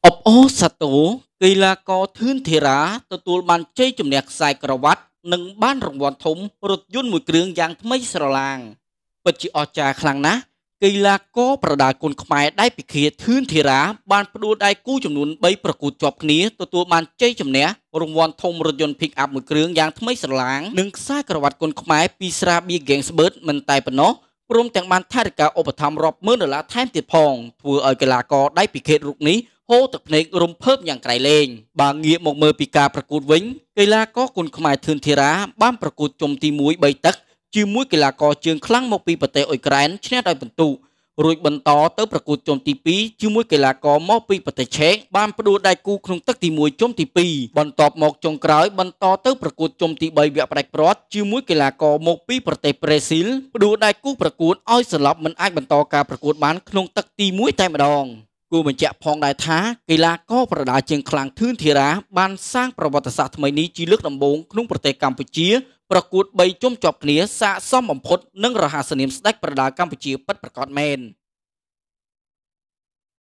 អបអរសាទរកីឡាករធឿនធីរ៉ាទទួលបានជ័យជំនះខ្សែក្រវ៉ាត់និងបានរង្វាន់ធំរថយន្តមួយគ្រឿងយ៉ាងថ្មីស្រឡាងពិតជាអស្ចារ្យខ្លាំងណាស់កីឡាករប្រដាល់គុនខ្មែរដៃពិឃាធឿនធីរ៉ាបានផ្ដួលដៃគូចំនួន3ប្រកួតជាប់គ្នាទទួលបានជ័យជំនះរង្វាន់ធំរថយន្ត pick up មួយគ្រឿងយ៉ាងថ្មីស្រឡាងនិងខ្សែក្រវ៉ាត់គុនខ្មែរពីស្រាបៀរ Gangsbird មិនតែប៉ុណ្ណោះព្រមទាំងបានថវិកាឧបត្ថម្ភរាប់ម៉ឺនដុល្លារថែមទៀតផងធ្វើឲ្យកីឡាករដៃពិឃាតរូបនេះហូរទឹកភ្នែករំភើបយ៉ាងក្រៃលែងបើងាកមកមើលពីការប្រកួតវិញកីឡាករគុនខ្មែរធឿនធីរ៉ាបានប្រកួតជុំទី1 3ទឹកជាមួយកីឡាករជើងខ្លាំងមកពីប្រទេសអ៊ុយក្រែនឈ្នះដោយពិន្ទុរួចបន្តទៅប្រកួតជុំទី2ជាមួយកីឡាករមកពីប្រទេសឆេកបានផ្ដួលដៃគូក្នុងទឹកទី1ជុំទី2បន្ទាប់មកចុងក្រោយបន្តទៅប្រកួតជុំទី3វគ្គផ្ដាច់ព្រាត់ជាមួយកីឡាករមកពីប្រទេសប្រេស៊ីលផ្ដួលដៃគូប្រកួតឲ្យសន្លប់មិនអាចបន្តការប្រកួតបានក្នុងទឹកទី1តែម្ដងគួរបញ្ជាក់ផងដែរថាកីឡាករប្រដាល់ជើងខ្លាំងធឿនធីរ៉ាបានសាងប្រវត្តិសាស្ត្រថ្មីនេះជាលើកដំបូងក្នុងប្រទេសកម្ពុជាប្រកួត3ជុំជាប់គ្នាស័ក្តិសមបំផុតនិងរហ័សនាមស្ដេចប្រដាល់កម្ពុជាពិតប្រាកដមែន